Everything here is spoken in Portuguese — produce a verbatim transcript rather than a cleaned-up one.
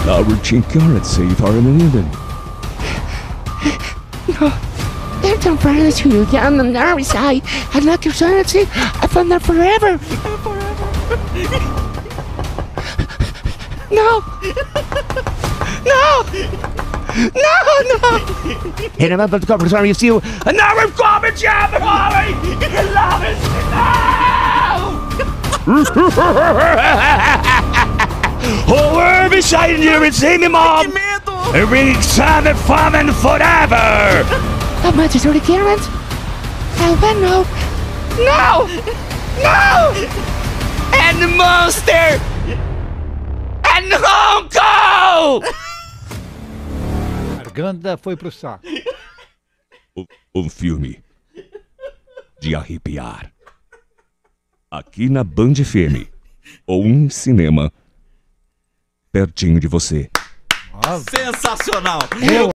Our inscreva-se para nenhum. No, então para to you on the narrow side, and like your sanity, I found that forever. No! No! No, no! And I'm about to come to you, and now I'm coming, Jam! I love it! No! Oh, we're beside you and see me, Mom! And we time it from and forever! How much is the Karen? Oh, no! No! No! And the monster! And Ronco! A garganta foi pro saco. Um filme de arrepiar. Aqui na Band F M. Ou um cinema pertinho de você. Sensacional! Eu